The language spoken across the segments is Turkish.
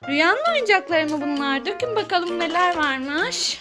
Rüyanın oyuncakları mı bunlar? Dökün bakalım neler varmış.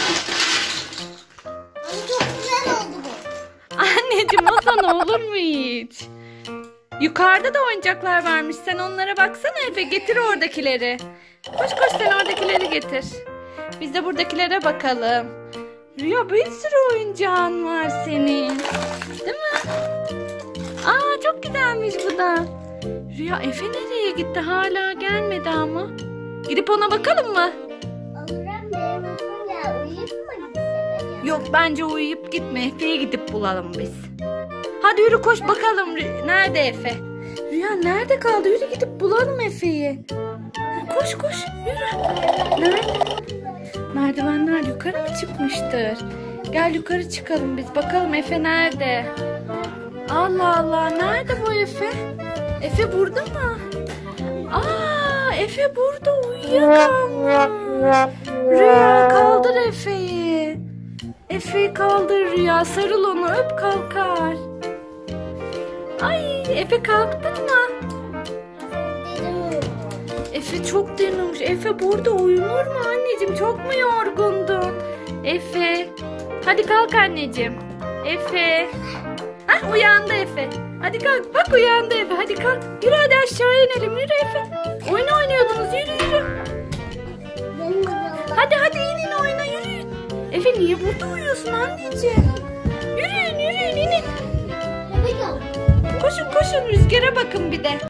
Çok güzel oldu bu. Anneciğim o sana olur mu hiç? Yukarıda da oyuncaklar varmış. Sen onlara baksana Efe. Getir oradakileri. Koş koş sen oradakileri getir. Biz de buradakilere bakalım. Rüya bir sürü oyuncağın var senin. Değil mi? Aa çok güzelmiş bu da. Rüya Efe nereye gitti? Hala gelmedi ama. Gidip ona bakalım mı? Alırım benim ya. Uyuyup mu gitsin? Yok bence uyuyup gitme. Efe'ye gidip bulalım biz. Hadi yürü koş bakalım. Nerede Efe? Rüya nerede kaldı? Yürü gidip bulalım Efe'yi. Koş koş yürü. Nerede? Merdivenler yukarı mı çıkmıştır? Gel yukarı çıkalım biz. Bakalım Efe nerede? Allah Allah. Nerede bu Efe? Efe burada mı? Aa, Efe burada uyuyakalmış. Rüya kaldır Efe'yi. Efe'yi kaldır Rüya. Sarıl onu öp kalkar. Ay Efe kalktın mı? Efe çok dinlenmiş. Efe burada uyunur mu anneciğim? Çok mu yorgundun? Efe. Hadi kalk anneciğim. Efe. Hah uyandı Efe. Hadi kalk. Bak uyandı Efe. Hadi kalk. Yürü hadi aşağı inelim. Yürü Efe. Oyun oynuyordunuz. Yürü yürü. Hadi hadi inin oyuna yürüyün. Efe niye burada uyuyorsun anneciğim? Yürüyün yürüyün inin. Koşun koşun rüzgara bakın bir de.